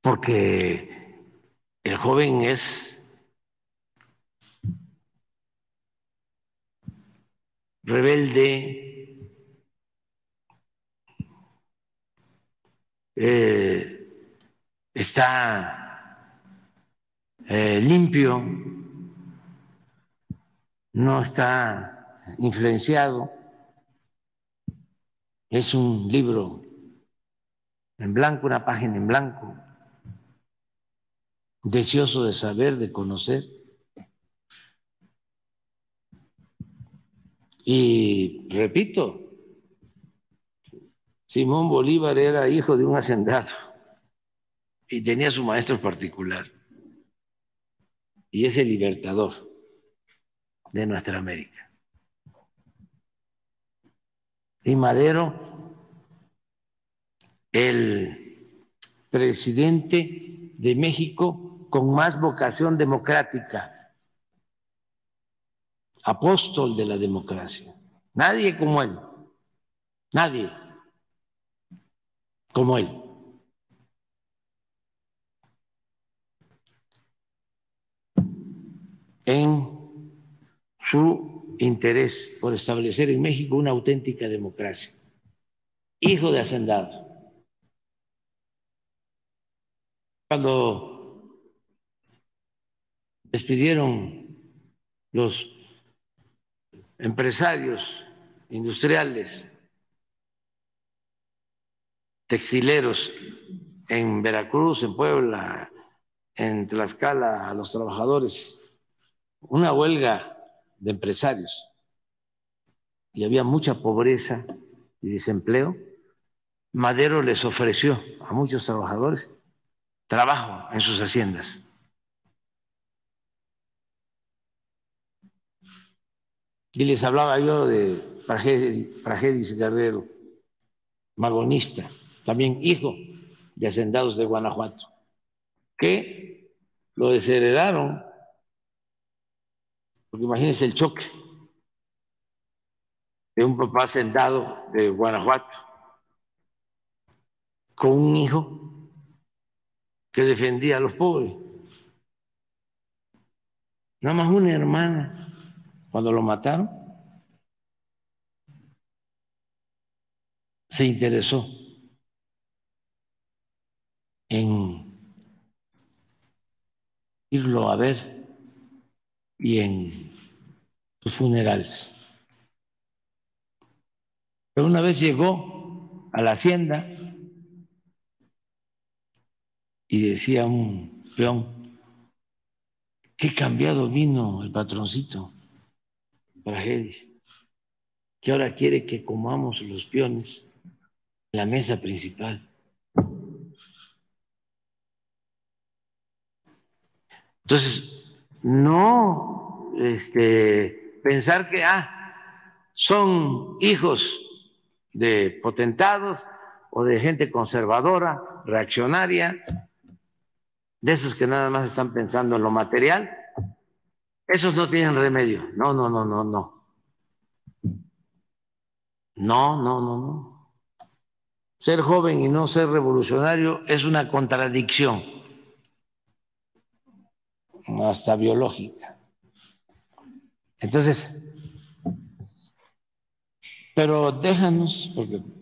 porque el joven es rebelde, está limpio, no está influenciado, es un libro en blanco, una página en blanco, deseoso de saber, de conocer. Y repito, Simón Bolívar era hijo de un hacendado y tenía su maestro particular, y es el libertador de nuestra América. Y Madero, el presidente de México con más vocación democrática, apóstol de la democracia. Nadie como él, nadie como él. En su interés por establecer en México una auténtica democracia. Hijo de hacendados. Cuando despidieron los empresarios industriales textileros en Veracruz, en Puebla, en Tlaxcala, a los trabajadores, una huelga de empresarios, y había mucha pobreza y desempleo, Madero les ofreció a muchos trabajadores trabajo en sus haciendas. Y les hablaba yo de Pragedis Guerrero, magonista, también hijo de hacendados de Guanajuato, que lo desheredaron, porque imagínense el choque de un papá hacendado de Guanajuato con un hijo que defendía a los pobres. Nada más una hermana, cuando lo mataron, se interesó en irlo a ver y en sus funerales. Pero una vez llegó a la hacienda y decía un peón, qué cambiado vino el patroncito Pragedis, que ahora quiere que comamos los peones en la mesa principal. Entonces, no pensar que son hijos de potentados o de gente conservadora, reaccionaria, de esos que nada más están pensando en lo material, esos no tienen remedio. No, no, no, no, no. No, no, no, no. Ser joven y no ser revolucionario es una contradicción, hasta biológica. Entonces, pero déjanos, porque